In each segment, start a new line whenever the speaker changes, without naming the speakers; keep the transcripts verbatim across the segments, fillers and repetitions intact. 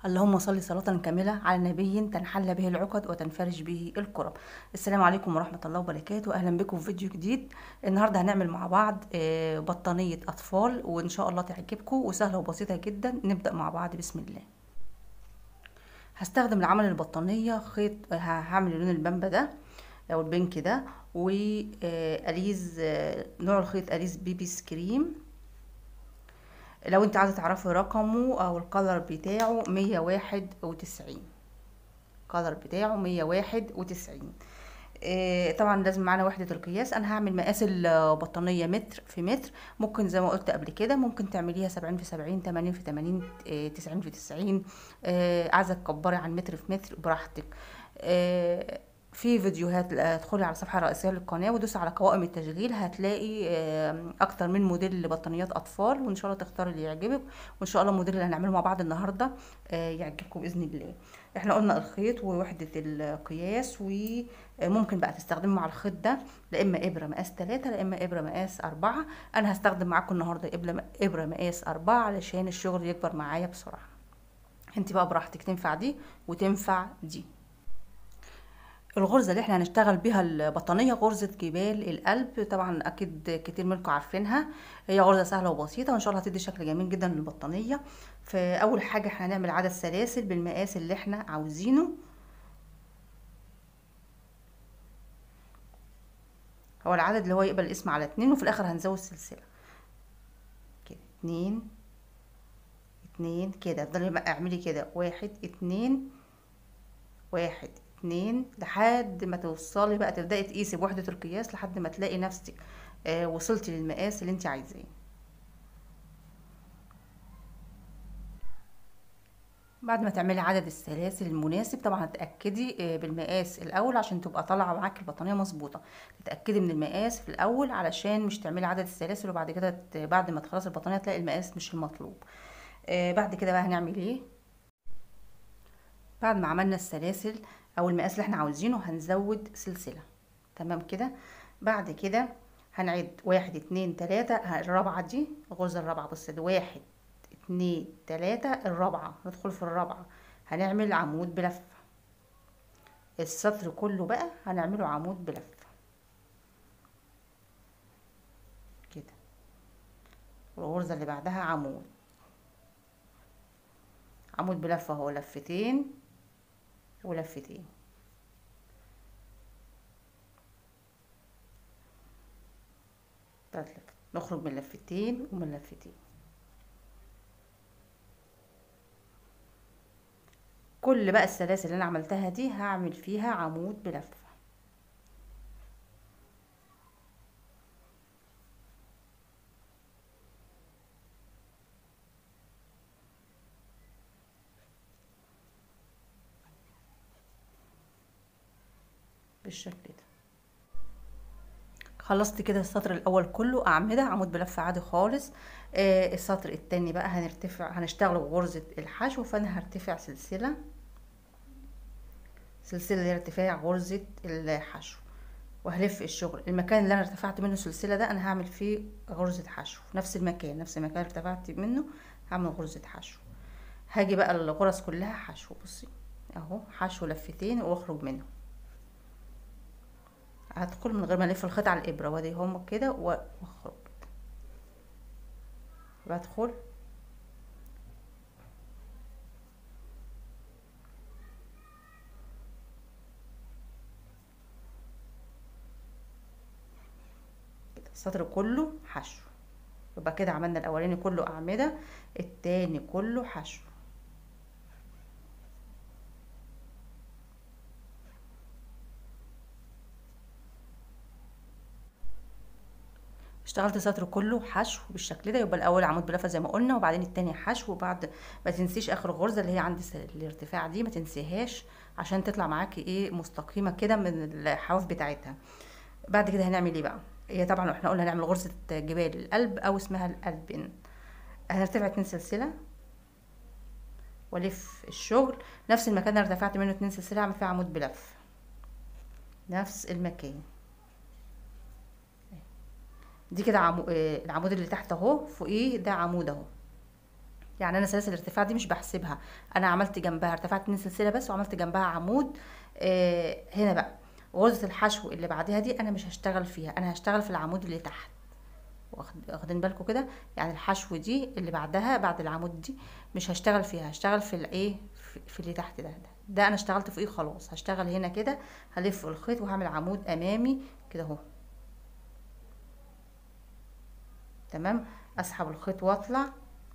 اللهم صل صلاة كاملة على نبي تنحل به العقد وتنفرج به الكرب. السلام عليكم ورحمة الله وبركاته، أهلا بكم في فيديو جديد. النهاردة هنعمل مع بعض آه، بطانية أطفال، وإن شاء الله تعجبكم وسهلة وبسيطة جدا. نبدأ مع بعض بسم الله. هستخدم لعمل البطانية خيط، ه- هعمل لون البامبا ده أو البنك ده، وأليز نوع الخيط أليز بيبي سكريم. لو انت عايزة تعرفي رقمه أو القلر بتاعه مية واحد وتسعين، القدر بتاعه مية واحد وتسعين. آه، طبعا لازم معانا وحدة القياس. انا هعمل مقاس البطانية متر في متر. ممكن زي ما قلت قبل كده ممكن تعمليها سبعين في سبعين، تمانين في تمانين، آه، تسعين في تسعين. آه، عايزة تكبري عن متر في متر براحتك. آه، في فيديوهات، آه، ادخلي على الصفحة الرئيسية للقناة ودوسي على قوائم التشغيل، هتلاقي آه، اكتر من موديل لبطانيات اطفال، وان شاء الله تختاري اللي يعجبك. وان شاء الله الموديل اللي هنعمله مع بعض النهارده آه، يعجبكم باذن الله. احنا قلنا الخيط ووحدة القياس، وممكن بقى تستخدموا مع الخيط ده لا اما ابرة مقاس تلاتة لا اما ابرة مقاس اربعة. انا هستخدم معاكم النهاردة ابرة ابرة مقاس اربعة علشان الشغل يكبر معايا بسرعة. انت بقى براحتك، تنفع دي وتنفع دي. الغرزة اللي احنا هنشتغل بيها البطانية غرزة جبال القلب، طبعا اكيد كتير منكم عارفينها. هي غرزة سهلة وبسيطة وان شاء الله هتدي شكل جميل جدا للبطانية. فاول حاجة احنا هنعمل عدد سلاسل بالمقاس اللي احنا عاوزينه. هو العدد اللي هو يقبل الاسم على اتنين، وفي الاخر هنزود سلسلة كده. اتنين اتنين كده، افضلي اعملي كده، واحد اتنين واحد اتنين لحد ما توصلي بقى تبدأي تقيسي بوحدة القياس لحد ما تلاقي نفسك آه وصلتي للمقاس اللي انت عايزاه. بعد ما تعملي عدد السلاسل المناسب، طبعا هتأكدي آه بالمقاس الأول عشان تبقى طالعة معاكي البطانية مظبوطة. تتأكدي من المقاس في الأول علشان مش تعملي عدد السلاسل وبعد كده ت- بعد ما تخلصي البطانية تلاقي المقاس مش المطلوب. آه بعد كده بقى هنعمل ايه؟ بعد ما عملنا السلاسل او المقاس اللي احنا عاوزينه هنزود سلسلة. تمام كده. بعد كده هنعد واحد اتنين تلاتة، الرابعة دي الغرزة الرابعة. بص ده واحد اتنين تلاتة، الرابعة ندخل في الرابعة هنعمل عمود بلفة. السطر كله بقى هنعمله عمود بلفة كده. والغرزة اللي بعدها عمود عمود بلفة، اهو لفتين ولفتين. تلات لفات، نخرج من لفتين ومن لفتين. كل بقى السلاسل اللي انا عملتها دي هعمل فيها عمود بلفة بالشكل ده. خلصت كده السطر الاول كله اعمده عمود بلفة عادي خالص. آه السطر التاني بقى هنرتفع، هنشتغل بغرزة الحشو، فانا هرتفع سلسلة سلسلة اللي هي ارتفاع غرزة الحشو، وهلف الشغل. المكان اللي انا ارتفعت منه السلسلة ده انا هعمل فيه غرزة حشو، نفس المكان نفس المكان اللي ارتفعت منه هعمل غرزة حشو. هاجي بقى الغرز كلها حشو. بصي اهو حشو لفتين واخرج منهم. هدخل من غير ما الف الخيط على الابره، وادي هم كده واخرج. بدخل كده السطر كله حشو. يبقى كده عملنا الاولاني كله اعمده، التاني كله حشو. اشتغلت السطر كله حشو بالشكل ده. يبقى الاول عمود بلفه زي ما قلنا، وبعدين التاني حشو. وبعد ما تنسيش اخر غرزه اللي هي عند الارتفاع دي، ما تنسيهاش عشان تطلع معاكي ايه مستقيمه كده من الحواف بتاعتها. بعد كده هنعمل ايه بقى؟ هي طبعا احنا قلنا هنعمل غرزه جبال القلب او اسمها القلبين. هنرتفع اتنين سلسله والف الشغل نفس المكان اللي ارتفعت منه اتنين سلسله، اعمل فيه عمود بلف نفس المكان. دي كده عمو... آه، العمود اللي تحت اهو فوقيه ده عمود اهو، يعني انا سلاسل الارتفاع دي مش بحسبها، انا عملت جنبها ارتفعت اتنين سلسله بس وعملت جنبها عمود. آه هنا بقى غرزه الحشو اللي بعدها دي انا مش هشتغل فيها، انا هشتغل في العمود اللي تحت. واخد- واخدين بالكم كده؟ يعني الحشو دي اللي بعدها بعد العمود دي مش هشتغل فيها، هشتغل في الايه، في في اللي تحت ده. ده, ده انا اشتغلت فوقيه خلاص، هشتغل هنا كده، هلف الخيط وهعمل عمود امامي كده اهو. تمام. اسحب الخيط واطلع.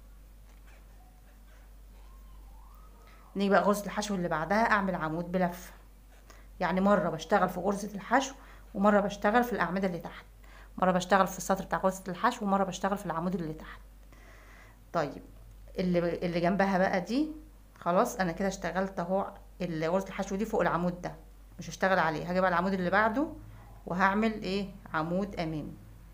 نيجي بقى غرزة الحشو اللي بعدها اعمل عمود بلفة. يعني مرة بشتغل في غرزة الحشو ومرة بشتغل في الأعمدة اللي تحت، مرة بشتغل في السطر بتاع غرزة الحشو ومرة بشتغل في العمود اللي تحت. طيب اللي اللي جنبها بقى دي خلاص انا كده اشتغلت اهو. ال- غرزة الحشو دي فوق العمود ده مش هشتغل عليه، هاجي بقى العمود اللي بعده وهعمل ايه، عمود امامي.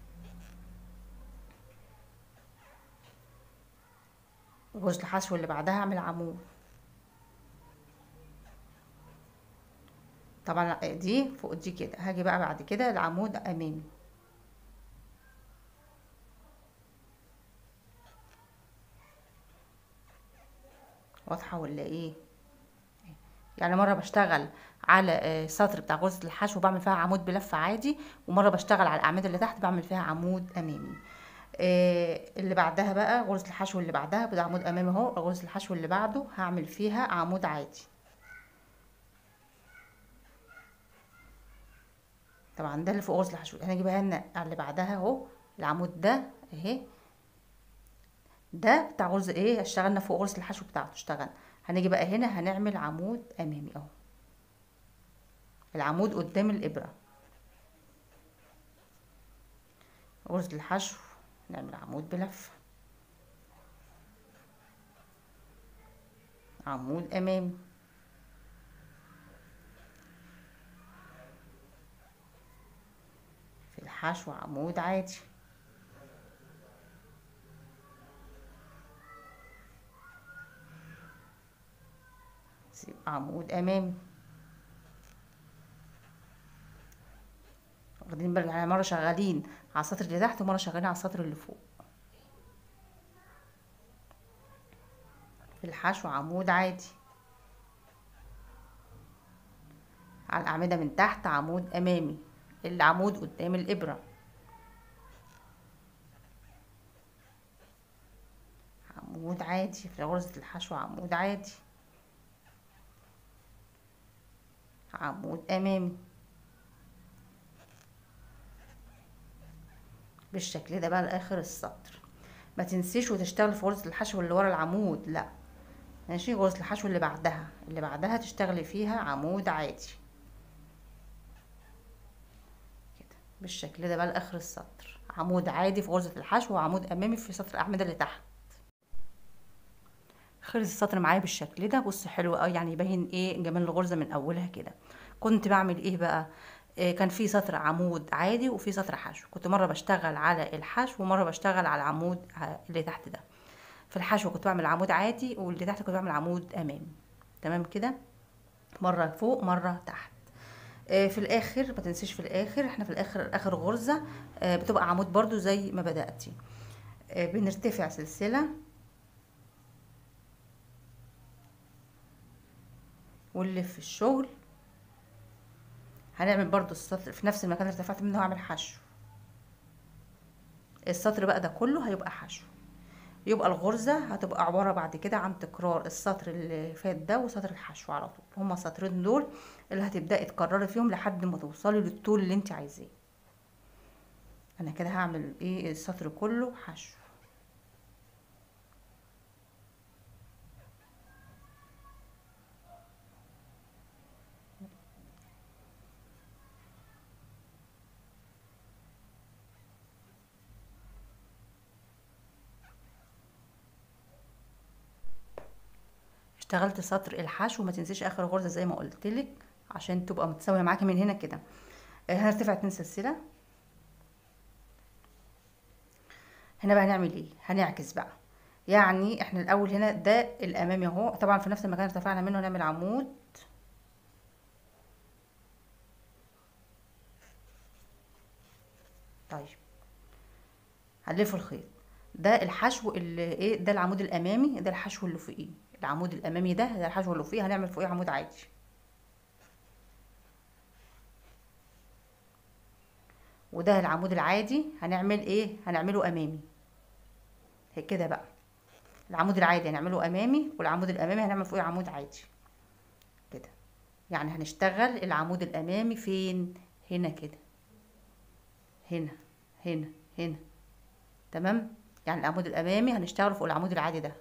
غرزة الحشو اللي بعدها هعمل عمود. طبعا دي فوق دي كده، هاجي بقى بعد كده العمود امامي. واضحة ولا ايه؟ يعني مرة بشتغل على آه، سطر بتاع غرزة الحشو بعمل فيها عمود بلفة عادي، ومرة بشتغل على الأعمدة اللي تحت بعمل فيها عمود أمامي. آه، اللي بعدها بقى غرزة الحشو اللي بعدها بده عمود أمامي اهو، غرزة الحشو اللي بعده هعمل فيها عمود عادي. طبعا ده اللي فوق غرزة الحشو، هنيجي بقى هنا على اللي بعدها اهو، العمود ده اهي، ده بتاع غرزة ايه، اشتغلنا فوق غرزة الحشو بتاعته اشتغل. هنيجي بقى هنا هنعمل عمود أمامي اهو، العمود قدام الإبرة. غرزة الحشو نعمل عمود بلفة، عمود أمامي، في الحشو عمود عادي، عمود أمامي. واخدين بالك؟ يعني مرة شغالين على السطر اللي تحت ومرة شغالين على السطر اللي فوق. في الحشو عمود عادي، على الأعمدة من تحت عمود أمامي، العمود قدام الإبرة، عمود عادي في غرزة الحشو، عمود عادي، عمود أمامي بالشكل ده بقى لآخر السطر. ما تنسيش وتشتغل في غرزة الحشو اللي ورا العمود، لا ماشي، غرزة الحشو اللي بعدها اللي بعدها تشتغلي فيها عمود عادي كده بالشكل ده بقى لآخر السطر، عمود عادي في غرزة الحشو وعمود أمامي في سطر الأعمدة اللي تحت. خلص السطر معايا بالشكل ده، بص حلو قوي، يعني يبين ايه جمال الغرزة من أولها كده. كنت بعمل ايه بقى؟ إيه، كان في سطر عمود عادي وفي سطر حشو، كنت مرة بشتغل على الحشو ومرة بشتغل على العمود اللي تحت ده. في الحشو كنت بعمل عمود عادي واللي تحت كنت بعمل عمود أمامي. تمام كده، مرة فوق مرة تحت. آه، في الاخر ما تنسيش، في الاخر احنا في الاخر اخر غرزة آه، بتبقى عمود برضو زي ما بدأتي. آه، بنرتفع سلسلة ونلف الشغل. هنعمل برضو السطر في نفس المكان اللي ارتفعت منه هعمل حشو. السطر بقى ده كله هيبقى حشو، يبقى الغرزة هتبقى عبارة بعد كده عن تكرار السطر اللي فات ده وسطر الحشو على طول، هما السطرين دول اللي هتبدأي تكرري فيهم لحد ما توصلي للطول اللي انت عايزاه. انا كده هعمل ايه، السطر كله حشو. اشتغلت سطر الحشو، ما تنسيش اخر غرزة زي ما قلتلك عشان تبقى متساوية معاكي من هنا كده. آه، هنرتفع اتنين سلسلة. هنا بقى هنعمل ايه، هنعكس بقى. يعني احنا الاول هنا ده الامامي اهو، طبعا في نفس المكان ارتفعنا منه هنعمل عمود. طيب هنلف الخيط، ده الحشو اللي ايه، ده العمود الامامي، ده الحشو اللي فوقيه، العمود الامامي ده ده الحشو اللي فوقيه، هنعمل فوقيه عمود عادي. وده العمود العادي هنعمل ايه، هنعمله امامي. هيك كده بقى، العمود العادي هنعمله امامي، والعمود الامامي هنعمل فوقيه عمود عادي كده. يعني هنشتغل العمود الامامي فين، هنا كده، هنا هنا هنا، تمام. يعني العمود الامامي هنشتغله فوق العمود العادي ده.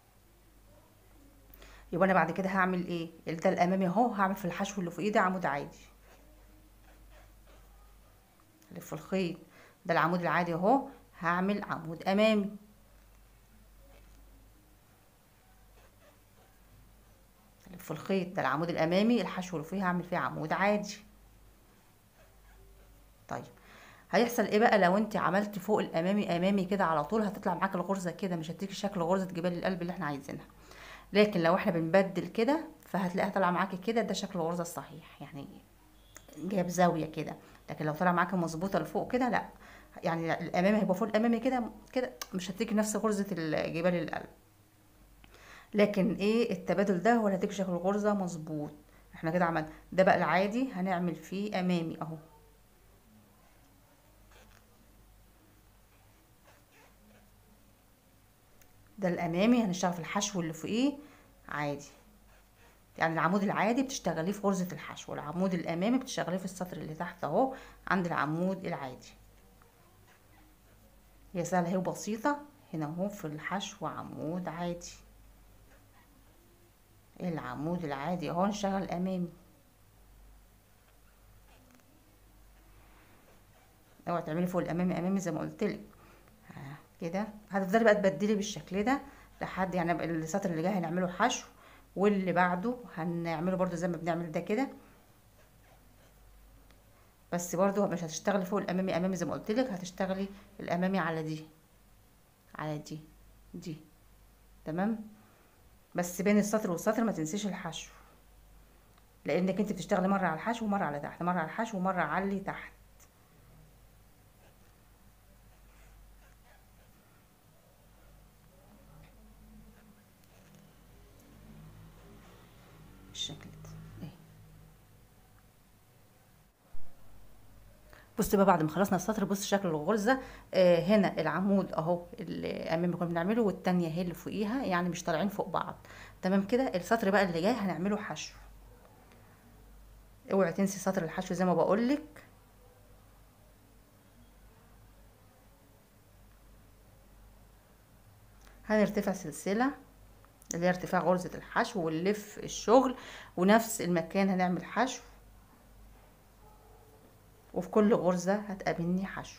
يبقى انا بعد كده هعمل ايه، ده الامامي اهو، هعمل في الحشو اللي فوقيه ده عمود عادي، الف الخيط. ده العمود العادي اهو، هعمل عمود امامي. الف الخيط، ده العمود الامامي، الحشو اللي فيه هعمل فيه عمود عادي. طيب هيحصل ايه بقى لو انت عملت فوق الامامي امامي كده على طول، هتطلع معاك الغرزه كده، مش هتديكي شكل غرزه جبال القلب اللي احنا عايزينها. لكن لو احنا بنبدل كده فهتلاقيها طالعه معاكي كده، ده شكل الغرزه الصحيح، يعني جايب زاويه كده. لكن لو طلع معاكي مظبوطه لفوق كده لا، يعني الامامي هيبقى فوق الامامي كده كده، مش هتديكي نفس غرزه جبال القلب. لكن ايه، التبادل ده هو اللي هيديكي شكل الغرزه مظبوط. احنا كده عملنا ده بقى العادي، هنعمل فيه امامي اهو. ده الامامي هنشتغل في الحشو اللي فوقيه عادي. يعني العمود العادي بتشتغليه في غرزة الحشو، والعمود الامامي بتشتغليه في السطر اللي تحت اهو عند العمود العادي. هي سهلة اهي وبسيطة. هنا اهو في الحشو عمود عادي، العمود العادي اهو نشتغل امامي. اوعي تعملي فوق الامامي امامي زي ما قلتلك. كده هتفضلي بقى تبدلي بالشكل ده لحد، يعني السطر اللي جاي هنعمله حشو، واللي بعده هنعمله برضو زي ما بنعمل ده كده. بس برضو مش هتشتغلي فوق الامامي امامي زي ما قلتلك، هتشتغلي الامامي على دي، على دي دي، تمام. بس بين السطر والسطر ما تنسيش الحشو، لانك انت بتشتغلي مره على الحشو ومره على تحت، مره على الحشو ومره على اللي تحت. بالشكل ده اهي. بصي بقى بعد ما خلصنا السطر، بص شكل الغرزه. آه هنا العمود اهو الامامي كنا بنعمله، والتانية هي اللي فوقيها، يعني مش طالعين فوق بعض، تمام كده. السطر بقى اللي جاي هنعمله حشو. اوعي تنسي سطر الحشو زي ما بقولك. هنرتفع سلسله اللي هي ارتفاع غرزة الحشو، ونلف الشغل، ونفس المكان هنعمل حشو، وفي كل غرزة هتقابلني حشو.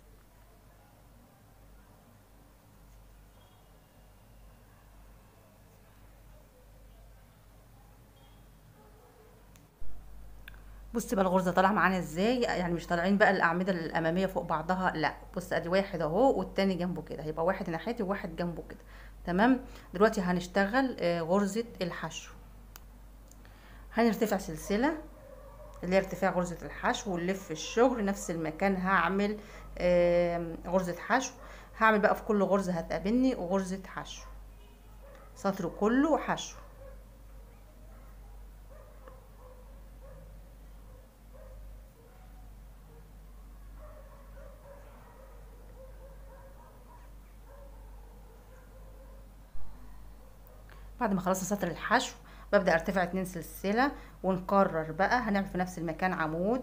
بصي بقى الغرزة طالعة معانا ازاي، يعني مش طالعين بقى الأعمدة الأمامية فوق بعضها، لا. بص ادي واحد اهو، والتاني جنبه كده، هيبقى واحد ناحيتي وواحد جنبه كده، تمام. دلوقتي هنشتغل غرزة الحشو. هنرتفع سلسلة اللي هي ارتفاع غرزة الحشو، ونلف الشغل نفس المكان هعمل غرزة حشو. هعمل بقى في كل غرزة هتقابلني غرزة حشو، سطر كله حشو. بعد ما خلصنا سطر الحشو ببدأ ارتفع اتنين سلسلة، ونكرر بقى هنعمل في نفس المكان عمود.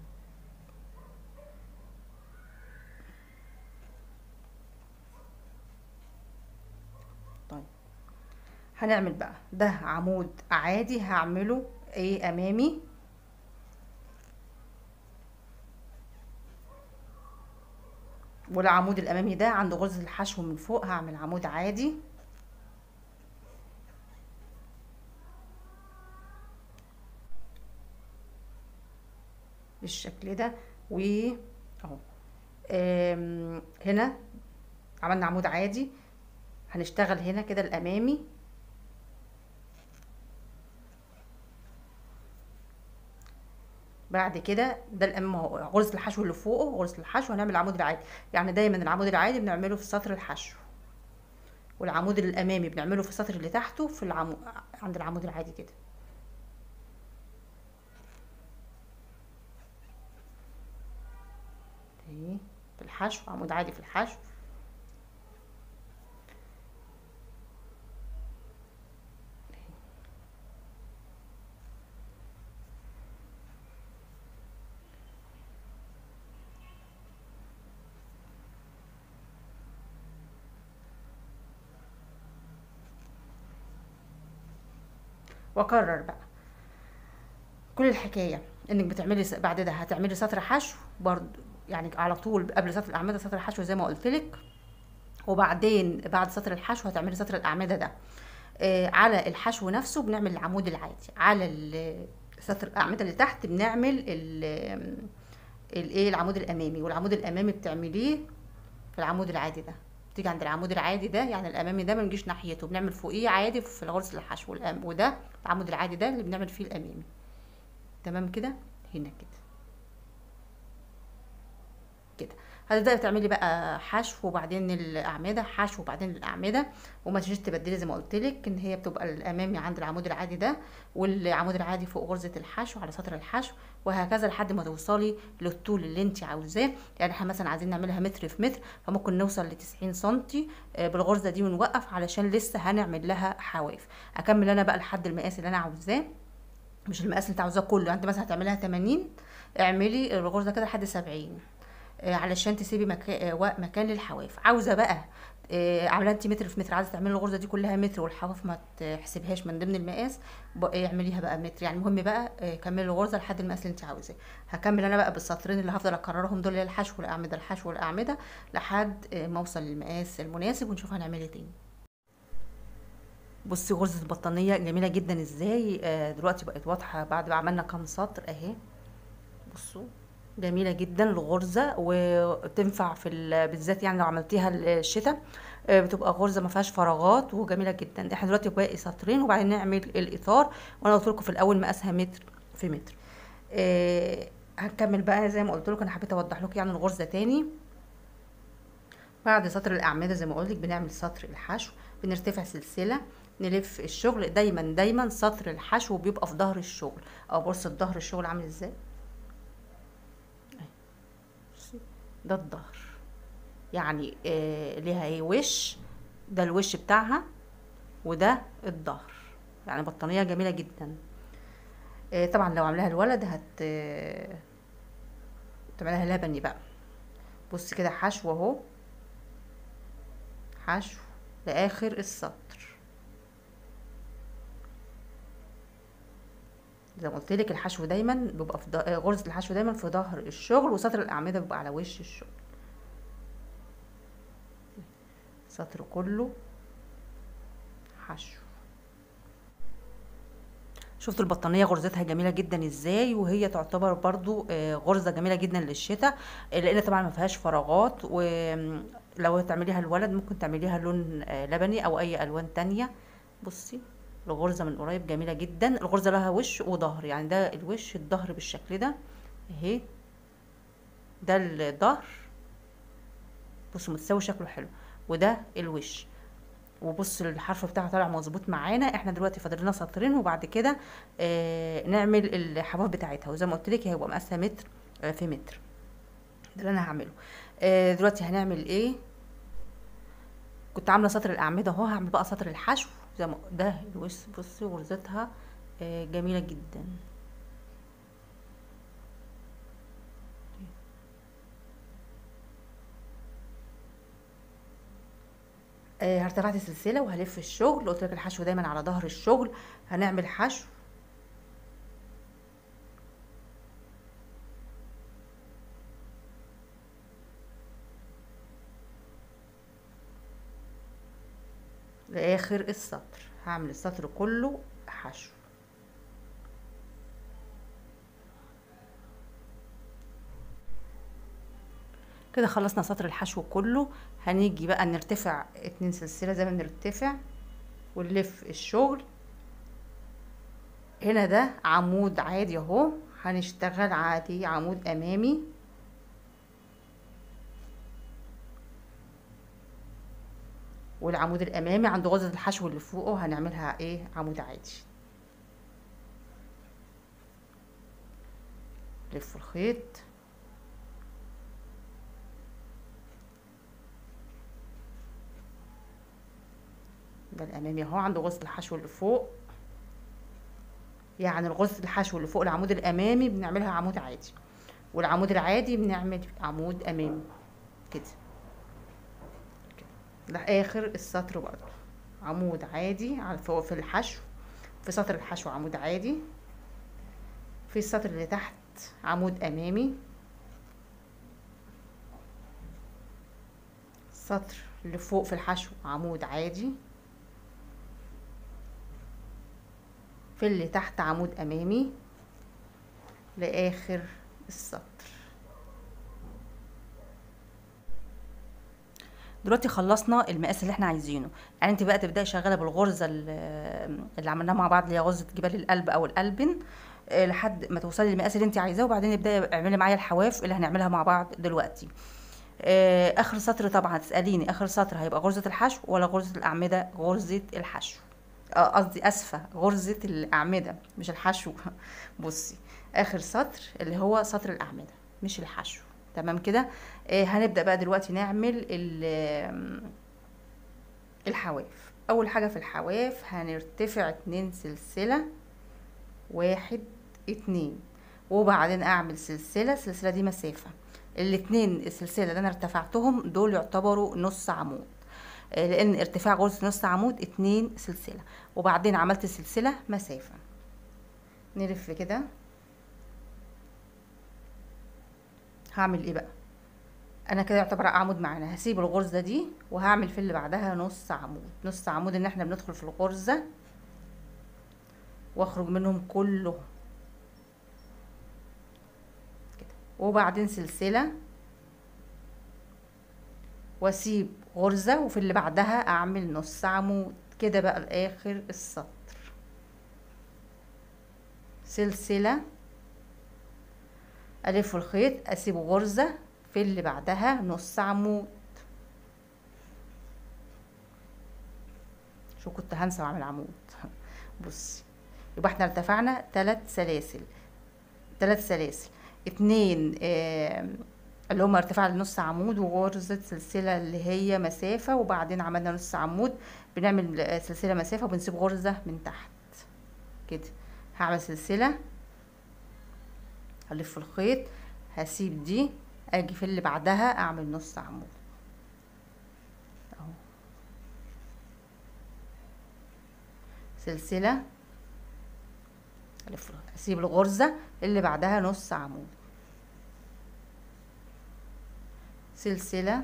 طيب هنعمل بقى ده عمود عادي، هعمله ايه امامي، والعمود الامامي ده عند غرزة الحشو من فوق هعمل عمود عادي. بالشكل ده. و اهو هنا عملنا عمود عادي، هنشتغل هنا كده الامامي، بعد كده ده الامام اهو، غرزه الحشو اللي فوقه غرزه الحشو هنعمل العمود العادي. يعني دايما العمود العادي بنعمله في سطر الحشو، والعمود الامامي بنعمله في السطر اللي تحته في العمود عند العمود العادي كده. اهي في الحشو، عمود عادي في الحشو. واكرر بقى كل الحكايه، انك بتعملي بعد ده هتعملي سطر حشو برضو، يعني على طول قبل سطر الاعمده سطر الحشو زي ما قلت لك، وبعدين بعد سطر الحشو هتعملي سطر الاعمده ده. آه على الحشو نفسه بنعمل العمود العادي، على سطر الاعمده اللي تحت بنعمل الايه العمود الامامي، والعمود الامامي بتعمليه في العمود العادي ده. تيجي عند العمود العادي ده يعني الامامي ده ما نجيش ناحيته، بنعمل فوقيه عادي في غرزه الحشو، وده العمود العادي ده اللي بنعمل فيه الامامي. تمام كده، هنا كده كده هتبداي تعملي بقى حشو وبعدين الاعمده، حشو وبعدين الاعمده، وما تجيش تبدلي زي ما قلت لك ان هي بتبقى الامامي عند العمود العادي ده، والعمود العادي فوق غرزه الحشو على سطر الحشو، وهكذا لحد ما توصلي للطول اللي انت عاوزاه. يعني احنا مثلا عايزين نعملها متر في متر، فممكن نوصل ل تسعين سنتي بالغرزه دي ونوقف علشان لسه هنعمل لها حواف. اكمل انا بقى لحد المقاس اللي انا عاوزاه، مش المقاس اللي انت عاوزاه كله. انت مثلا هتعملها تمانين، اعملي الغرزه كده لحد سبعين علشان تسيبي مكان مكان للحواف. عاوزه بقى عاملاها انت متر في متر، عايزه تعملي الغرزه دي كلها متر والحواف ما تحسبهاش من ضمن المقاس، اعمليها بقى متر. يعني المهم بقى كملي الغرزه لحد المقاس اللي انت عاوزاه. هكمل انا بقى بالسطرين اللي هفضل اكررهم دول، الحشو والاعمده الحشو والاعمده لحد ما اوصل للمقاس المناسب، ونشوف هنعمل ايه تاني. بصي غرزه البطانيه جميله جدا ازاي دلوقتي بقت واضحه بعد ما عملنا كام سطر اهي. بصوا جميله جدا الغرزه، وتنفع في بالذات يعني لو عملتيها الشتاء بتبقى غرزه ما فيهاش فراغات وجميله جدا. احنا دلوقتي باقي سطرين وبعدين نعمل الاطار، وانا قلت لكم في الاول مقاسها متر في متر. آه هنكمل بقى زي ما قلت لكم، انا حبيت اوضح لكم يعني الغرزه تاني. بعد سطر الاعمده زي ما قلت لك بنعمل سطر الحشو، بنرتفع سلسله، نلف الشغل. دايما دايما سطر الحشو بيبقى في ظهر الشغل، او بص ظهر الشغل عامل ازاي، ده الظهر يعني آه ليها ايه وش، ده الوش بتاعها وده الظهر. يعني بطانيه جميله جدا. آه طبعا لو عاملاها الولد هت آه تعملها لبني بقى. بص كده حشو اهو، حشو لاخر السطر. زي ما قلت لك الحشو دايما بيبقى في ض... غرزه الحشو دايما في ظهر الشغل، وسطر الاعمده بيبقى على وش الشغل. سطر كله حشو. شفتوا البطانيه غرزتها جميله جدا ازاي، وهي تعتبر برضو غرزه جميله جدا للشتاء، لان طبعا ما فيهاش فراغات. ولو تعمليها الولد ممكن تعمليها لون لبني او اي الوان تانية. بصي الغرزه من قريب جميله جدا. الغرزه لها وش وظهر، يعني ده الوش الظهر بالشكل ده اهي، ده الظهر بصوا متساوي شكله حلو، وده الوش. وبص الحرف بتاعها طالع مظبوط معانا. احنا دلوقتي فاضل لنا سطرين وبعد كده آه نعمل الحواف بتاعتها، وزي ما قلت لك هيبقى مقاسها متر آه في متر. ده اللي انا هعمله. آه دلوقتي هنعمل ايه؟ كنت عامله سطر الاعمده اهو، هعمل بقى سطر الحشو زي ما ده الوش. بصي غرزتها آه جميله جدا. آه هرتفعت السلسله وهلف الشغل. قلت لك الحشو دايما على ظهر الشغل. هنعمل حشو لاخر السطر. هعمل السطر كله حشو. كده خلصنا سطر الحشو كله. هنيجي بقى نرتفع اتنين سلسله زي ما بنرتفع ونلف الشغل. هنا ده عمود عادي اهو، هنشتغل عادي عمود امامي، والعمود الامامي عند غرزة الحشو اللي فوقه هنعملها ايه عمود عادي. لف الخيط، ده الامامي اهو عند غرزة الحشو اللي فوق، يعني غرزة الحشو اللي فوق العمود الامامي بنعملها عمود عادي، والعمود العادي بنعمل عمود امامي كده لاخر السطر برضو عمود عادي على فوق في الحشو، في سطر الحشو عمود عادي، في السطر اللي تحت عمود امامي، السطر اللي فوق في الحشو عمود عادي، في اللي تحت عمود امامي لاخر السطر. دلوقتي خلصنا المقاس اللي احنا عايزينه، يعني انت بقى تبداي شغاله بالغرزه اللي عملناها مع بعض اللي هي غرزه جبال القلب او القلبن لحد ما توصلي للمقاس اللي انت عايزاه، وبعدين ابداي اعملي معايا الحواف اللي هنعملها مع بعض دلوقتي. اخر سطر طبعا هتساليني اخر سطر هيبقى غرزه الحشو ولا غرزه الاعمده؟ غرزه الحشو، قصدي اسفه غرزه الاعمده مش الحشو. بصي اخر سطر اللي هو سطر الاعمده مش الحشو، تمام كده. آه هنبدا بقى دلوقتي نعمل الحواف. اول حاجه في الحواف هنرتفع اتنين سلسله، واحد اتنين، وبعدين اعمل سلسله، السلسله دي مسافه، الاتنين السلسله اللي انا ارتفعتهم دول يعتبروا نص عمود، آه لان ارتفاع غرزه نص عمود اتنين سلسله، وبعدين عملت سلسله مسافه. نلف كده، هعمل ايه بقى؟ انا كده يعتبر عمود معانا، هسيب الغرزه دي وهعمل في اللي بعدها نص عمود. نص عمود ان احنا بندخل في الغرزه واخرج منهم كله كده، وبعدين سلسله واسيب غرزه وفي اللي بعدها اعمل نص عمود كده بقى لاخر السطر. سلسله، الف الخيط، اسيب غرزه في اللي بعدها نص عمود. شو كنت هنسى واعمل عمود. بصي يبقى احنا ارتفعنا ثلاث سلاسل، ثلاث سلاسل، اتنين اه اللي هما ارتفاع لنص عمود وغرزة سلسلة اللي هي مسافة، وبعدين عملنا نص عمود بنعمل سلسلة مسافة وبنسيب غرزة من تحت كده. هعمل سلسلة، هلف الخيط، هسيب دي، اجي في اللي بعدها اعمل نص عمود اهو، سلسله، الف، اسيب الغرزه اللي بعدها نص عمود، سلسله،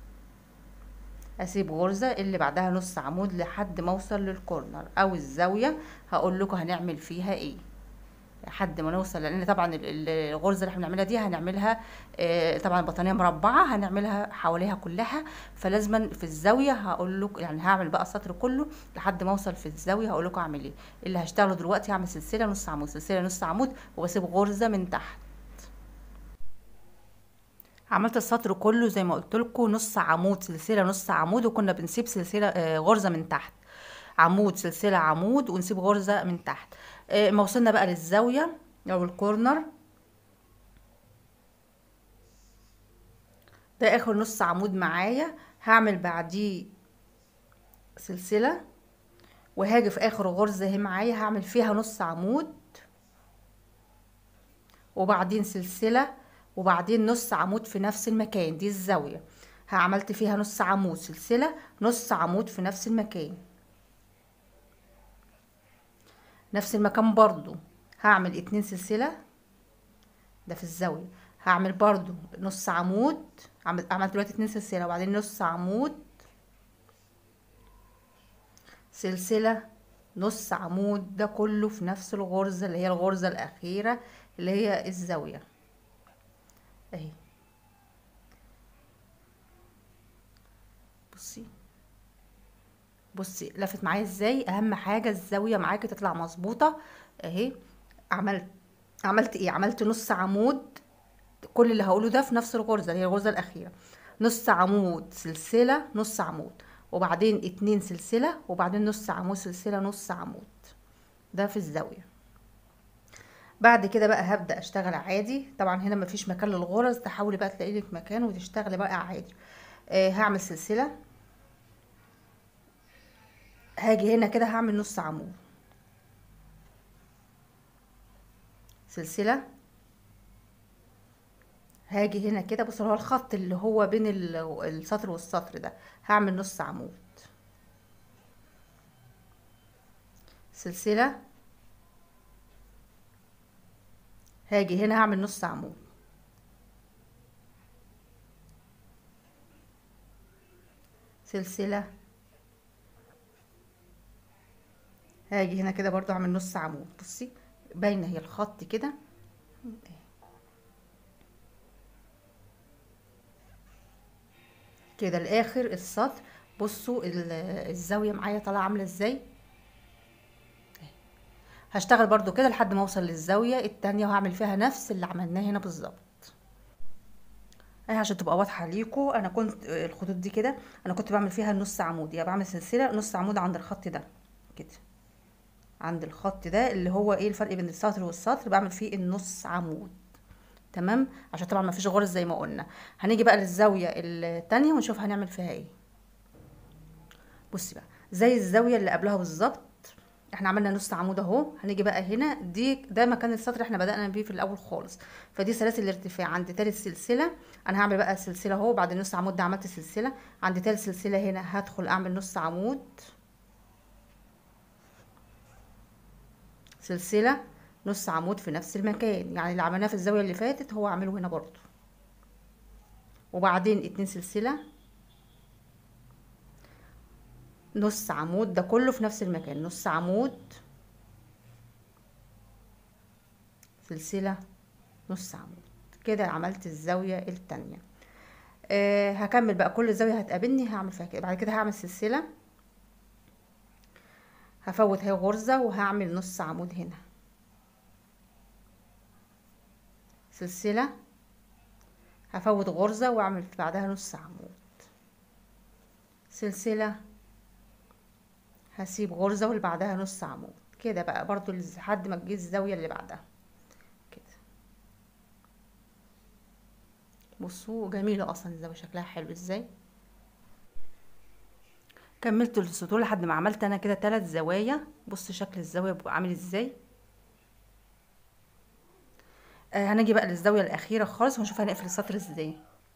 اسيب غرزه اللي بعدها نص عمود لحد ما اوصل للكورنر او الزاويه. هقول لكم هنعمل فيها ايه لحد ما نوصل، لان طبعا الغرزه اللي احنا بنعملها دي هنعملها طبعا بطانيه مربعه هنعملها حواليها كلها، فلازما في الزاويه هقول لكم، يعني هعمل بقى السطر كله لحد ما اوصل في الزاويه هقول لكم اعمل ايه. اللي هشتغله دلوقتي هعمل سلسله نص عمود، سلسله نص عمود، وبسيب غرزه من تحت. عملت السطر كله زي ما قلت لكم نص عمود سلسله نص عمود، وكنا بنسيب سلسله غرزه من تحت، عمود سلسله عمود ونسيب غرزه من تحت. ما وصلنا بقى للزاويه او الكورنر، ده اخر نص عمود معايا، هعمل بعديه سلسله وهاجي في اخر غرزه اهي معايا هعمل فيها نص عمود وبعدين سلسله وبعدين نص عمود في نفس المكان، دي الزاويه عملت فيها نص عمود سلسله نص عمود في نفس المكان، نفس المكان برضو هعمل اتنين سلسله، ده في الزاويه هعمل برضو نص عمود، عملت دلوقتي اتنين سلسله وبعدين نص عمود سلسله نص عمود، ده كله في نفس الغرزه اللي هي الغرزه الاخيره اللي هي الزاويه اهي. بصي بصي لفت معايا ازاي، اهم حاجه الزاويه معاكي تطلع مظبوطه اهي. عملت عملت ايه؟ عملت نص عمود. كل اللي هقوله ده في نفس الغرزة اللي هي الغرزة الأخيرة. نص عمود سلسلة نص عمود، وبعدين اتنين سلسلة، وبعدين نص عمود سلسلة نص عمود. ده في الزاوية. بعد كده بقى هبدأ اشتغل عادي. طبعا هنا مفيش مكان للغرز، تحاولي بقى تلاقي لك مكان وتشتغلي بقى عادي. آه هعمل سلسلة، هاجي هنا كده هعمل نص عمود، سلسلة، هاجي هنا كده. بصوا هو الخط اللي هو بين السطر والسطر ده هعمل نص عمود، سلسلة، هاجي هنا هعمل نص عمود، سلسلة، هاجي هنا كده برضو اعمل نص عمود. بصي باينه هي الخط كده كده لاخر السطر. بصوا الزاويه معايا طالعه عامله ازاي. هشتغل برضو كده لحد ما اوصل للزاويه التانية، وهعمل فيها نفس اللي عملناه هنا بالظبط. اهي عشان تبقى واضحه ليكم، انا كنت الخطوط دي كده انا كنت بعمل فيها نص عمود، يعني بعمل سلسله نص عمود عند الخط ده كده، عند الخط ده اللي هو ايه الفرق بين السطر والسطر، بعمل فيه النص عمود. تمام، عشان طبعا ما فيش غرز زي ما قلنا. هنيجي بقى للزاويه التانية ونشوف هنعمل فيها ايه. بصي بقى زي الزاويه اللي قبلها بالظبط، احنا عملنا نص عمود اهو. هنيجي بقى هنا، دي ده مكان السطر احنا بدأنا بيه في الاول خالص، فدي سلاسل الارتفاع. عند تالت سلسله انا هعمل بقى سلسله اهو، بعد نص عمود ده عملت سلسله. عند تالت سلسله هنا هدخل اعمل نص عمود، سلسله، نص عمود في نفس المكان، يعني اللي عملناه في الزاويه اللي فاتت هو اعمله هنا برضو. وبعدين اتنين سلسله، نص عمود، ده كله في نفس المكان، نص عمود، سلسله، نص عمود. كده عملت الزاويه التانية. آه هكمل بقى كل زاويه هتقابلني هعمل فيها كده. بعد كده هعمل سلسله، هفوت هي غرزه وهعمل نص عمود هنا، سلسله، هفوت غرزه واعمل بعدها نص عمود، سلسله، هسيب غرزه واللي بعدها نص عمود. كده بقى برضو لحد ما تجي الزاويه اللي بعدها كده. بصوا جميله اصلا الزاويه، شكلها حلو ازاي. كملت السطور لحد ما عملت انا كده ثلاث زوايا. بص شكل الزاويه بيبقى عامل ازاي. آه هنيجي بقى للزاويه الاخيره خالص ونشوف هنقفل السطر ازاي.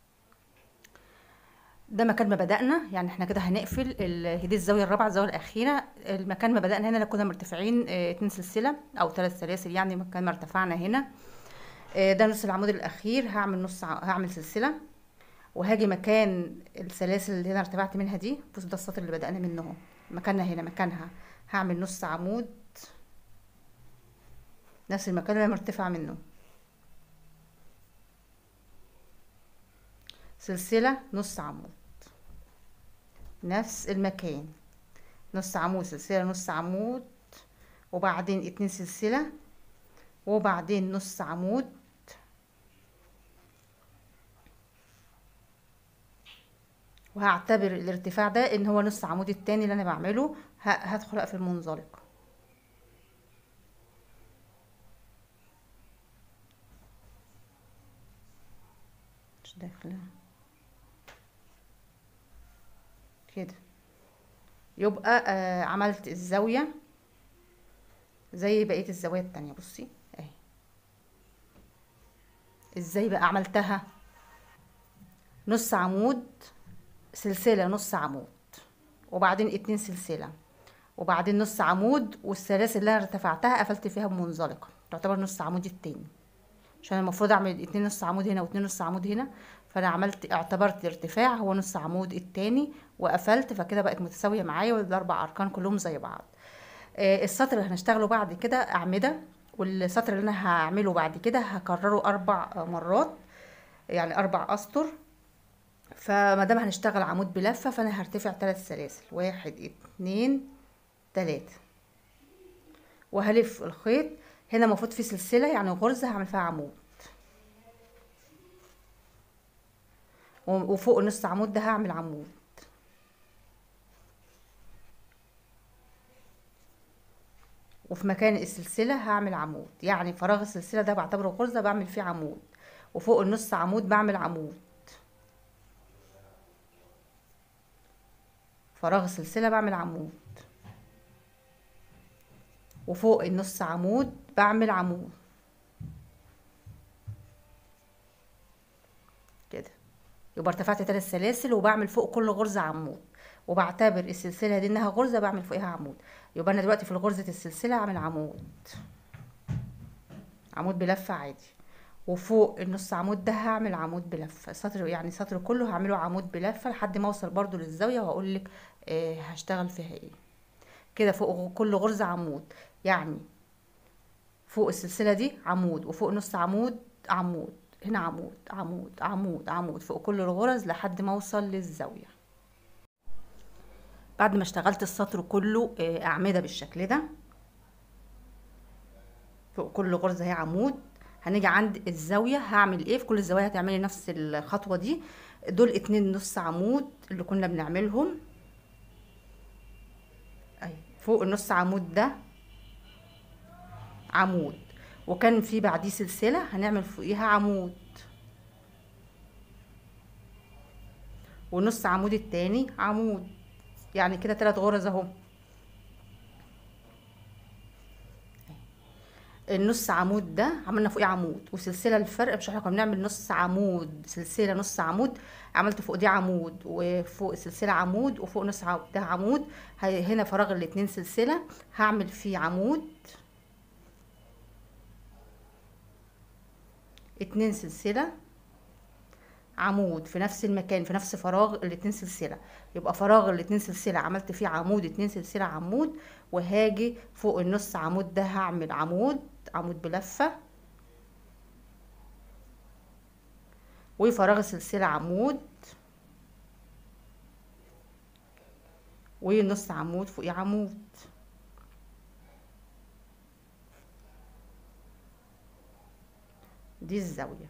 ده مكان ما بدأنا، يعني احنا كده هنقفل دي الزاويه الرابعه، الزاويه الاخيره. المكان ما بدأنا هنا كنا مرتفعين اه اتنين سلسله او ثلاث سلاسل، يعني مكان ما ارتفعنا هنا. اه ده نص العمود الاخير، هعمل نص ع... هعمل سلسله، وهاجي مكان السلاسل اللي هنا ارتفعت منها دي. بص ده السطر اللي بدأنا منه اهو، مكاننا هنا مكانها هعمل نص عمود، نفس المكان اللي مرتفع منه، سلسله، نص عمود، نفس المكان، نص عمود، سلسله، نص عمود، وبعدين اتنين سلسله، وبعدين نص عمود، وهعتبر الارتفاع ده ان هو نص عمود التاني اللي انا بعمله. هدخل اقفل منزلقه، مش داخله كده. يبقى آه عملت الزاويه زي بقيه الزوايا التانية. بصي اهي ازاي بقى عملتها. نص عمود، سلسله، نص عمود، وبعدين اتنين سلسله، وبعدين نص عمود، والسلاسل اللي انا ارتفعتها قفلت فيها بمنزلقه، تعتبر نص عمود التاني، عشان المفروض اعمل اتنين نص عمود هنا واتنين نص عمود هنا. فانا عملت اعتبرت الارتفاع هو نص عمود التاني وقفلت، فكده بقت متساويه معايا، والاربع اركان كلهم زي بعض. آه السطر اللي هنشتغله بعد كده اعمده، والسطر اللي انا هعمله بعد كده هكرره اربع مرات، يعني اربع اسطر. فما دام هنشتغل عمود بلفه فانا هرتفع ثلاث سلاسل، واحد اتنين تلاتة، وهلف الخيط هنا المفروض في سلسلة يعني غرزة هعمل فيها عمود، وفوق نص عمود ده هعمل عمود، وفي مكان السلسلة هعمل عمود، يعني فراغ السلسلة ده بعتبره غرزة بعمل فيه عمود، وفوق النص عمود بعمل عمود، فراغ السلسلة بعمل عمود، وفوق النص عمود بعمل عمود كده. يبقى ارتفعت ثلاث سلاسل وبعمل فوق كل غرزة عمود، وبعتبر السلسلة دي انها غرزة بعمل فوقها عمود. يبقى انا دلوقتي في غرزة السلسلة اعمل عمود، عمود بلفة عادي، وفوق النص عمود ده هعمل عمود بلفة، سطر يعني سطر كله هعمله عمود بلفة لحد ما اوصل برضو للزاوية وهقول لك آه هشتغل فيها ايه. كده فوق كل غرزة عمود، يعني فوق السلسلة دي عمود، وفوق نص عمود عمود، هنا عمود عمود عمود عمود فوق كل الغرز لحد ما اوصل للزاوية. بعد ما اشتغلت السطر كله اعمدة بالشكل ده، فوق كل غرزة هي عمود، هنيجي عند الزاوية هعمل ايه؟ في كل الزوايا هتعملي نفس الخطوة دي، دول اتنين نص عمود اللي كنا بنعملهم اهي، فوق النص عمود ده عمود، وكان في بعديه سلسلة هنعمل فوقيها عمود، ونص عمود التاني عمود، يعني كده تلات غرز اهو. النص عمود ده عملنا فوقيه عمود وسلسله، الفرق مش احنا كنا بنعمل نص عمود سلسله نص عمود، عملت فوق دي عمود وفوق سلسله عمود وفوق نص عمود ده عمود، هنا فراغ الاتنين سلسله هعمل فيه عمود، اتنين سلسله عمود في نفس المكان في نفس فراغ الاتنين سلسله، يبقى فراغ الاتنين سلسله عملت فيه عمود، اتنين سلسله عمود، وهاجي فوق النص عمود ده هعمل عمود عمود بلفه، وفراغ السلسله عمود، ونص عمود فوقيه عمود، دي الزاويه.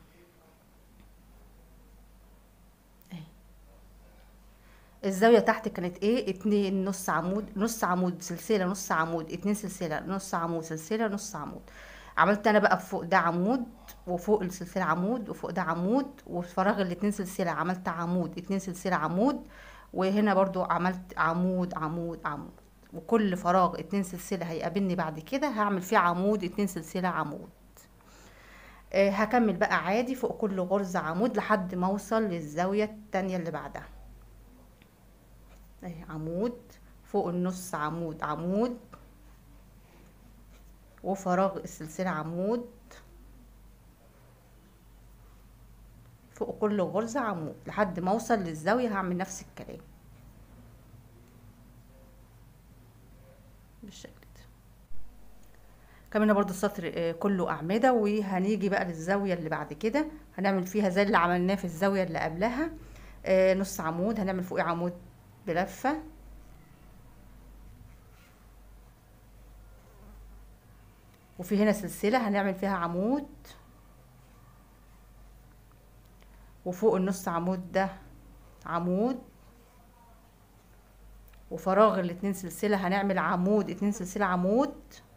الزاويه تحت كانت ايه؟ اتنين نص عمود نص عمود سلسله نص عمود، اتنين سلسله نص عمود سلسله نص عمود، عملت انا بقى فوق ده عمود وفوق السلسله عمود وفوق ده عمود، وفراغ الاتنين سلسله عملت عمود اتنين سلسله عمود، وهنا برضو عملت عمود عمود عمود، وكل فراغ اتنين سلسله هيقابلني بعد كده هعمل فيه عمود اتنين سلسله عمود. آه هكمل بقى عادي فوق كل غرزه عمود لحد ما اوصل للزاويه التانيه اللي بعدها اهي، عمود فوق النص عمود عمود، وفراغ السلسلة عمود، فوق كل غرزة عمود لحد ما اوصل للزاوية هعمل نفس الكلام بالشكل ده. كمان برضو السطر كله اعمدة، وهنيجي بقى للزاوية اللي بعد كده هنعمل فيها زي اللي عملناه في الزاوية اللي قبلها، نص عمود هنعمل فوقيه عمود بلفة، وفي هنا سلسلة هنعمل فيها عمود، وفوق النص عمود ده عمود، وفراغ الاتنين سلسلة هنعمل عمود اتنين سلسلة عمود،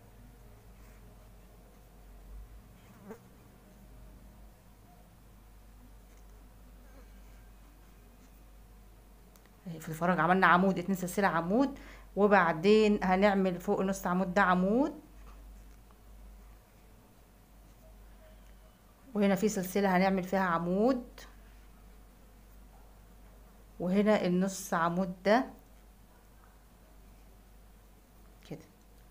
في الفراغ عملنا عمود اتنين سلسلة عمود، وبعدين هنعمل فوق نص عمود ده عمود، وهنا في سلسلة هنعمل فيها عمود، وهنا النص عمود ده كده.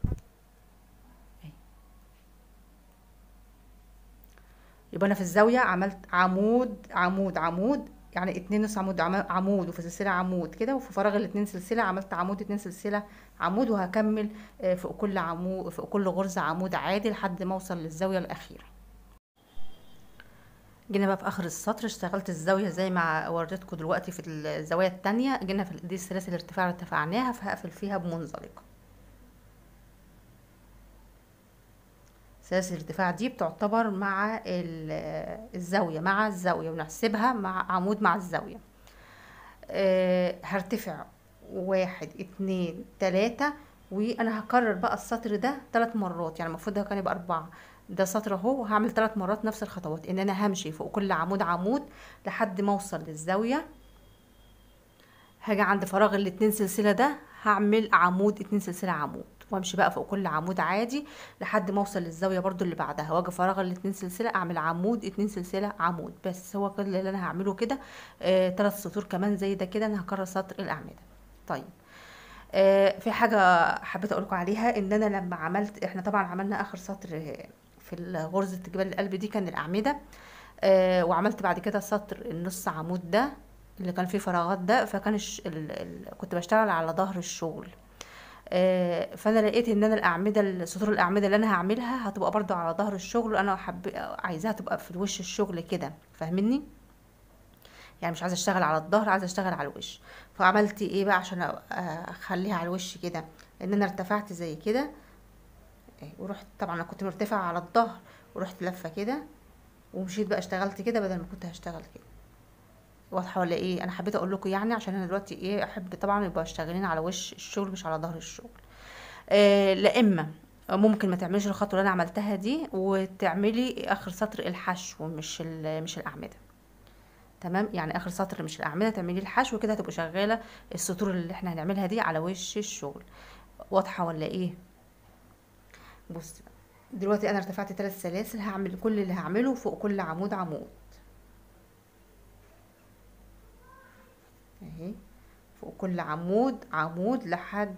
يبقى انا في الزاوية عملت عمود عمود عمود، يعني اتنين نص عمود عمود وفي سلسلة عمود كده، وفي فراغ الاتنين سلسلة عملت عمود اتنين سلسلة عمود، وهكمل فوق كل عمود فوق كل غرزة عمود عادي لحد ما اوصل للزاوية الأخيرة. جينا بقى في اخر السطر اشتغلت الزاوية زي ما وريتكم دلوقتي في الزوايا التانية، جينا في دي السلاسل الارتفاع اللي ارتفعناها فهقفل فيها بمنزلقة، سلاسل الارتفاع دي بتعتبر مع الزاوية مع الزاوية ونحسبها مع عمود مع الزاوية. أه هرتفع واحد اتنين تلاتة، وانا هكرر بقى السطر ده ثلاث مرات، يعني المفروض ده كان يبقى اربعة. ده سطر اهو، هعمل ثلاث مرات نفس الخطوات، ان انا همشي فوق كل عمود عمود لحد ما اوصل للزاوية. هاجي عند فراغ الاتنين سلسلة ده هعمل عمود اتنين سلسلة عمود، وامشي بقى فوق كل عمود عادي لحد ما اوصل للزاوية برضو اللي بعدها، واجي فراغ الاتنين سلسلة اعمل عمود اتنين سلسلة عمود. بس هو كل اللي انا هعمله كده. آه تلات سطور كمان زي ده كده، انا هكرر سطر الاعمدة. طيب آه في حاجة حبيت اقولكم عليها، ان انا لما عملت، احنا طبعا عملنا اخر سطر في غرزة جبال القلب دي كان الاعمدة. آه وعملت بعد كده سطر النص عمود ده اللي كان فيه فراغات ده، فكان الش... ال... ال... كنت بشتغل على ظهر الشغل. آه فانا لقيت ان انا الاعمده، سطور الاعمده اللي انا هعملها هتبقى برضو على ظهر الشغل، انا حب... عايزاها تبقى في وش الشغل كده، فاهمني؟ يعني مش عايزه اشتغل على الظهر، عايزه اشتغل على الوش. فعملت ايه بقى عشان اخليها على الوش كده؟ ان انا ارتفعت زي كده، ورحت طبعا انا كنت مرتفعه على الظهر، ورحت لفه كده ومشيت بقى اشتغلت كده بدل ما كنت هشتغل كده. واضحه ولا ايه؟ انا حبيت اقول لكم يعني، عشان انا دلوقتي ايه، احب طبعا يبقى شغالين على وش الشغل مش على ظهر الشغل. آه لا، اما ممكن ما تعمليش الخطوه اللي انا عملتها دي وتعملي اخر سطر الحشو مش مش الاعمده. تمام، يعني اخر سطر مش الاعمده تعملي الحشو كده، هتبقى شغاله السطور اللي احنا هنعملها دي على وش الشغل. واضحه ولا ايه؟ بص دلوقتي انا ارتفعت ثلاث سلاسل، هعمل كل اللي هعمله فوق كل عمود عمود اهي، فوق كل عمود عمود لحد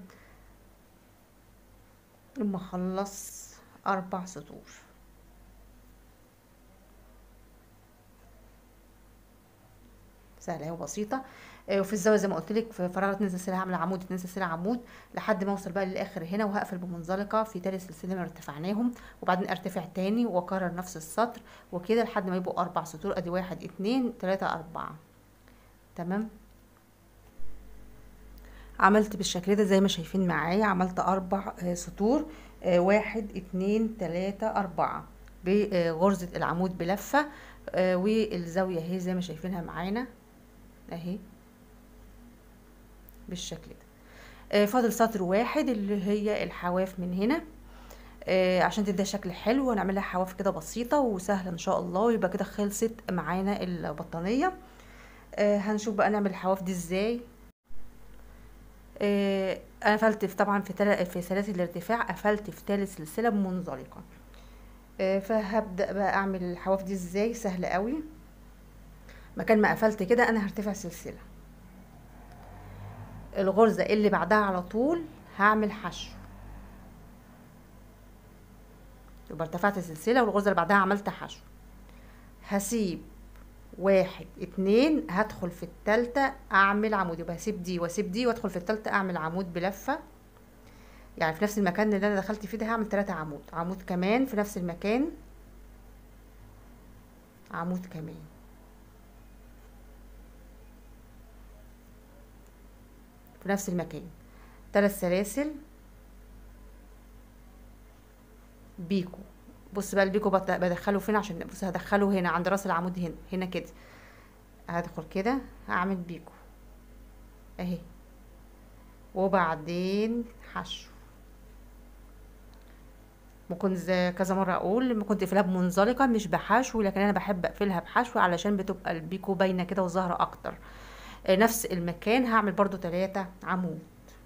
لما اخلص اربع سطور. سهله وبسيطه. وفي الزاويه زي ما قلت لك في فراغ اتنين سلسله هعمل عمود اتنين سلسله عمود لحد ما اوصل بقى للاخر هنا، وهقفل بمنزلقه في تالت سلسله من ارتفعناهم، وبعدين ارتفع تاني واكرر نفس السطر وكده لحد ما يبقوا اربع سطور. ادي واحد اتنين تلاته اربعه. تمام، عملت بالشكل ده زي ما شايفين معايا، عملت اربع سطور، واحد اتنين تلاته اربعه بغرزه العمود بلفه، والزاويه اهي زي ما شايفينها معانا اهي بالشكل ده. فاضل سطر واحد اللي هي الحواف من هنا، عشان تديها شكل حلو، ونعملها حواف كده بسيطه وسهله ان شاء الله، ويبقى كده خلصت معانا البطانيه. هنشوف بقى نعمل الحواف دي ازاي. آه انا قفلت في طبعا في تل... في سلاسل الارتفاع، قفلت في ثالث سلسله بمنزلقه. آه فهبدا بقى اعمل الحواف دي ازاي، سهله قوي. مكان ما قفلت كده انا هرتفع سلسله، الغرزه اللي بعدها على طول هعمل حشو، يبقى ارتفعت سلسله والغرزه اللي بعدها عملت حشو. هسيب واحد اتنين، هدخل في التالتة اعمل عمود، يبقى هسيب دي واسيب دي وادخل في التالتة اعمل عمود بلفة، يعني في نفس المكان اللي انا دخلت فيه ده هعمل تلاتة عمود، عمود كمان في نفس المكان، عمود كمان، في نفس المكان، تلات سلاسل بيكو. بص بقى البيكو بدخله فين، عشان بص هدخله هنا عند راس العمود، هنا هنا كده، هدخل كده هعمل بيكو اهي، وبعدين حشو. ممكن زي كذا مره اقول ممكن تقفلها بمنزلقه مش بحشو، لكن انا بحب اقفلها بحشو علشان بتبقى البيكو باينه كده وظاهره اكتر. نفس المكان هعمل برضو تلاتة عمود.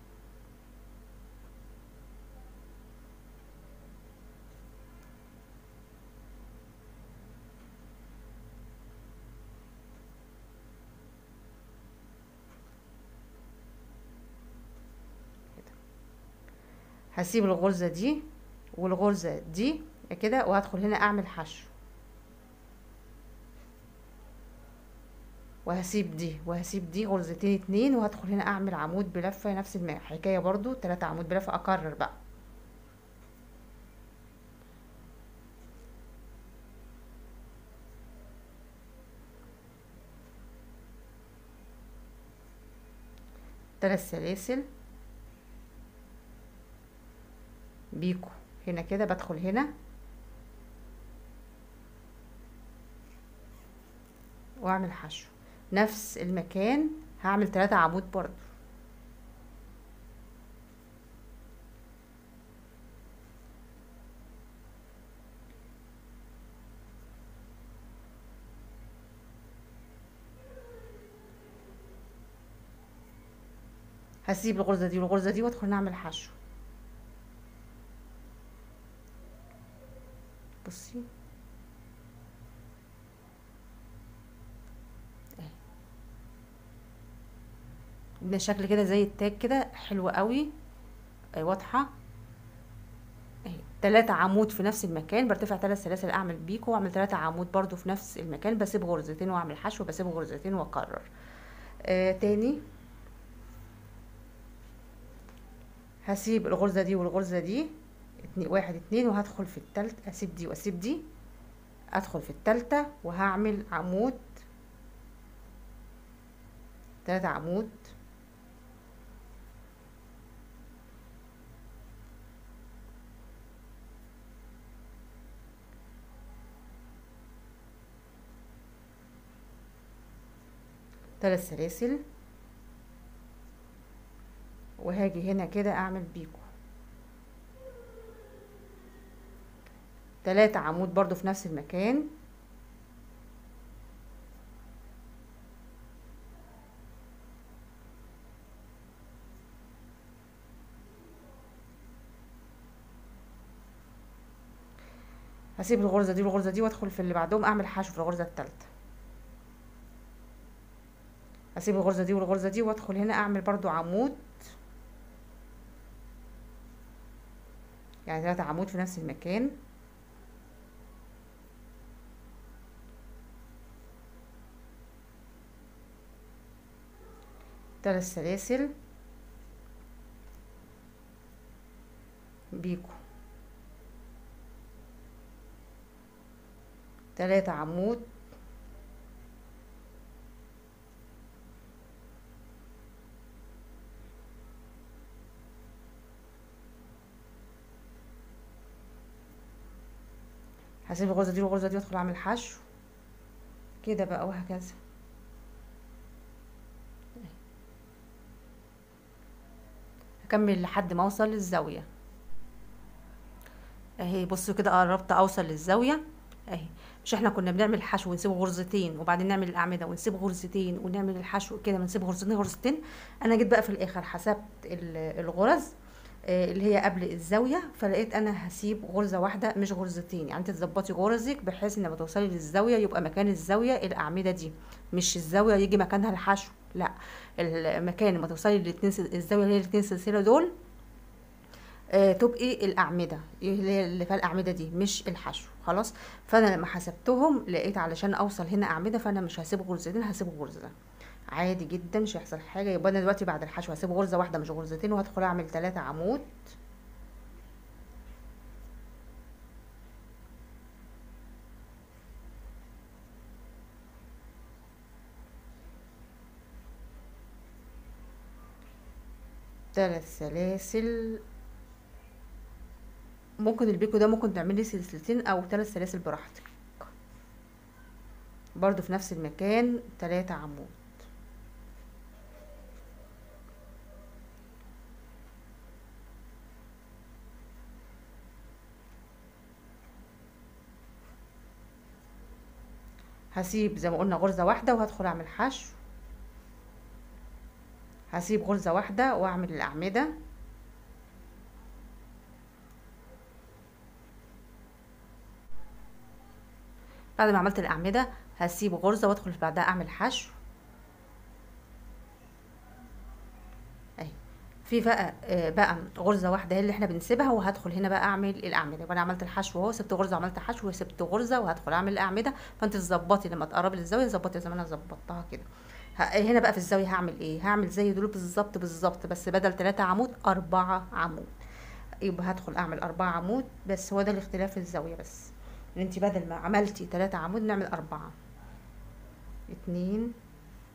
هسيب الغرزه دي والغرزه دي كده، وهدخل هنا اعمل حشو، وهسيب دي وهسيب دي غرزتين اتنين، وهدخل هنا اعمل عمود بلفه، نفس الحكايه برضو تلاتة عمود بلفه، اكرر بقى. تلات سلاسل بيكو هنا كده، بدخل هنا واعمل حشو نفس المكان، هعمل ثلاثة عمود برضو. هسيب الغرزة دي والغرزة دي وادخل نعمل حشو. بصي ده شكل كده زي التاج كده، حلو قوي. اهي واضحه اهي. تلاتة عمود في نفس المكان، برتفع تلات سلاسل، اعمل بيكو واعمل تلاتة عمود برضو في نفس المكان، بسيب غرزتين واعمل حشو، بسيب غرزتين واكرر. آه تاني هسيب الغرزه دي والغرزه دي اتنين واحد اتنين، وهدخل في التالت، اسيب دي واسيب دي، ادخل في التالتة وهعمل عمود، تلاتة عمود، تلات سلاسل، وهاجي هنا كده اعمل بيكو، تلاتة عمود برضو في نفس المكان، هسيب الغرزة دي والغرزة دي وادخل في اللي بعدهم اعمل حشو في الغرزة التالتة. هسيب الغرزة دي والغرزة دي وادخل هنا اعمل برضو عمود، يعني تلاتة عمود في نفس المكان، تلات سلاسل، بيكو، تلاتة عمود، هسيب الغرزة دي والغرزة دي وادخل اعمل حشو كده بقى، وهكذا. هكمل لحد ما اوصل للزاوية اهي. بصوا كده قربت اوصل للزاوية اهي. مش احنا كنا بنعمل حشو ونسيب غرزتين وبعدين نعمل الاعمدة ونسيب غرزتين ونعمل الحشو كده، بنسيب غرزتين غرزتين. انا جيت بقى في الاخر حسبت الغرز اللي هي قبل الزاويه، فلقيت انا هسيب غرزه واحده مش غرزتين. يعني انت تظبطي غرزك بحيث ان لما توصلي للزاويه يبقى مكان الزاويه الاعمده دي، مش الزاويه يجي مكانها الحشو، لا، المكان لما توصلي للاتنين الزاويه اللي هي الاتنين سلسله دول آه تبقي الاعمده اللي هي اللي فيها الاعمده دي مش الحشو. خلاص، فانا لما حسبتهم لقيت علشان اوصل هنا اعمده فانا مش هسيب غرزتين، هسيب غرزه عادي جدا، مش هيحصل حاجه. يبقى انا دلوقتي بعد الحشو هسيب غرزه واحده مش غرزتين، وهدخل اعمل ثلاثة عمود، ثلاث سلاسل. ممكن البيكو ده ممكن تعملي سلسلتين او ثلاث سلاسل براحتك، برضو في نفس المكان ثلاثة عمود، هسيب زي ما قلنا غرزة واحدة وهدخل اعمل حشو، هسيب غرزة واحدة واعمل الاعمدة، بعد ما عملت الاعمدة هسيب غرزة وادخل بعدها اعمل حشو اهي. في بقى آه بقى غرزة واحدة هي اللي احنا بنسيبها، وهدخل هنا بقى اعمل الاعمدة. وانا عملت الحشو اهو، سبت غرزة وعملت حشو وسبت غرزة وهدخل اعمل الاعمدة. فانت تظبطي لما تقربي للزاوية، ظبطي زي ما انا ظبطتها كده. هنا بقى في الزاويه هعمل ايه؟ هعمل زي دول بالظبط بالظبط، بس بدل ثلاثة عمود أربعة عمود. يبقى هدخل اعمل أربعة عمود، بس هو ده الاختلاف في الزاويه، بس ان انت بدل ما عملتي ثلاثة عمود نعمل أربعة، اتنين،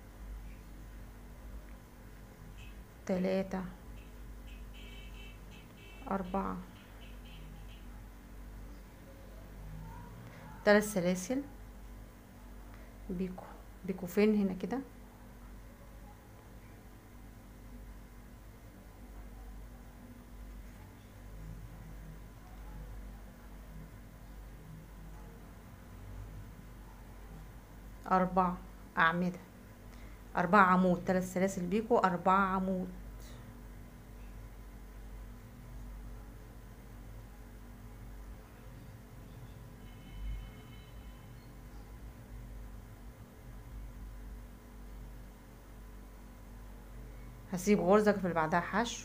تلاتة، أربعة، ثلاث سلاسل، بيكو، بكوفين هنا كده. اربع اعمدة، اربع عمود، ثلاث سلاسل بيكو، اربع عمود. هسيب غرزة في اللي بعدها حشو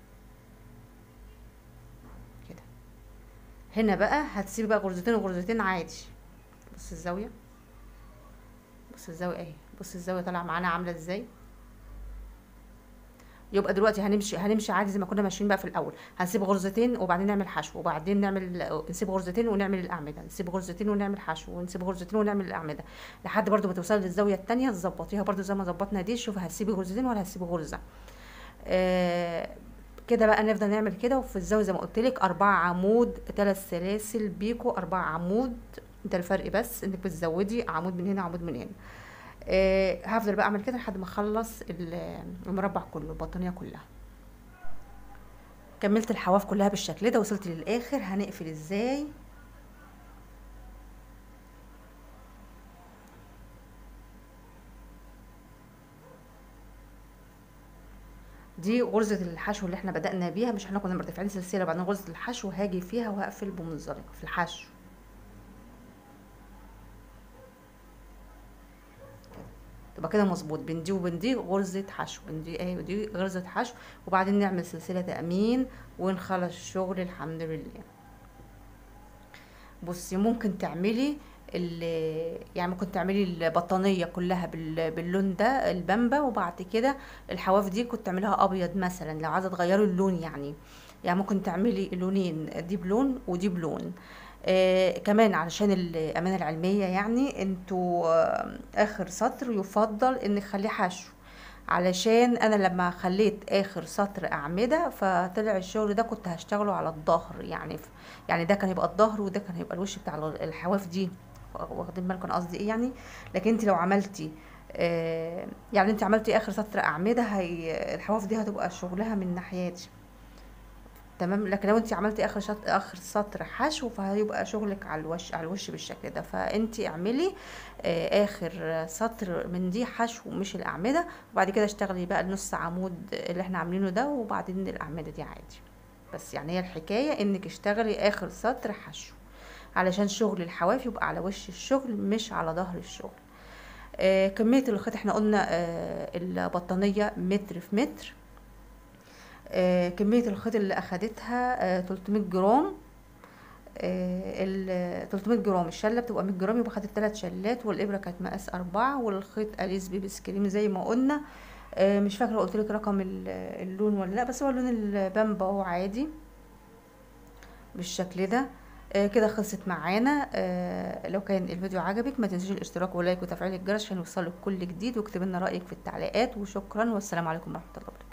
كده. هنا بقى هتسيبي بقى غرزتين وغرزتين عادي. بص الزاوية، بص الزاوية اهي، بص الزاوية طالعة معانا عاملة ازاي. يبقى دلوقتي هنمشي هنمشي عادي زي ما كنا ماشيين بقى في الاول. هنسيب غرزتين وبعدين نعمل حشو، وبعدين نعمل نسيب غرزتين ونعمل الاعمده، نسيب غرزتين ونعمل حشو، ونسيب غرزتين ونعمل الاعمده، لحد برضو ما توصلي للزاويه الثانيه تظبطيها برضو زي ما ظبطنا دي. شوفي هتسيبي غرزتين ولا هتسيبي غرزه. آه كده بقى نفضل نعمل كده. وفي الزاويه زي ما قلت لك اربع عمود، ثلاث سلاسل بيكو، اربع عمود. ده الفرق، بس انك بتزودي عمود من هنا عمود من هنا. آه هفضل بقى اعمل كده لحد ما اخلص المربع كله، البطانيه كلها. كملت الحواف كلها بالشكل ده، وصلت للاخر. هنقفل ازاي؟ دي غرزة الحشو اللي احنا بدأنا بيها، مش احنا كنا مرتفعين سلسلة وبعدين غرزة الحشو، هاجي فيها وهقفل بمنزلقة في الحشو. تبقى كده مظبوط. بين دي وبين دي غرزة حشو، بين دي اهي ودي غرزة حشو، وبعدين نعمل سلسلة تأمين ونخلص الشغل الحمد لله. بصي ممكن تعملي يعني ممكن تعملي البطانيه كلها باللون ده البامبا، وبعد كده الحواف دي كنت تعمليها ابيض مثلا لو عايزه تغيري اللون. يعني يعني ممكن تعملي لونين، دي بلون ودي بلون. آه كمان علشان الامانه العلميه، يعني انتوا آه اخر سطر يفضل انك خليه حشو، علشان انا لما خليت اخر سطر اعمده فطلع الشغل ده كنت هشتغله على الظهر. يعني يعني ده كان يبقى الظهر وده كان هيبقى الوش بتاع الحواف دي، واخدين بالكم قصدي ايه يعني. لكن انت لو عملتي آه يعني انت عملتي اخر سطر اعمده، هي الحواف دي هتبقى شغلها من ناحيتي تمام. لكن لو انت عملتي اخر شط... اخر سطر حشو فهيبقى شغلك على الوش على الوش بالشكل ده. فانت اعملي آه اخر سطر من دي حشو مش الاعمده، وبعد كده اشتغلي بقى النص عمود اللي احنا عاملينه ده، وبعدين الاعمده دي عادي. بس يعني هي الحكايه انك اشتغلي اخر سطر حشو علشان شغل الحواف يبقى على وش الشغل مش على ظهر الشغل. آه كميه الخيط احنا قلنا آه البطانيه متر في متر. آه كمية الخيط اللي اخدتها آه تلتمية جرام. آه ال تلتمية جرام، الشلة بتبقى مية جرام، يبقى خدت تلات شلات، والابرة كانت مقاس اربعة، والخيط اليس بيبس كريم زي ما قلنا. آه مش فاكرة قلت لك رقم اللون ولا لا، بس هو لون البامبا هو عادي بالشكل ده. آه كده خلصت معانا. آه لو كان الفيديو عجبك ما تنسيش الاشتراك ولايك وتفعيل الجرس عشان يوصلك كل جديد، واكتب لنا رأيك في التعليقات. وشكرا والسلام عليكم ورحمة الله وبركاته.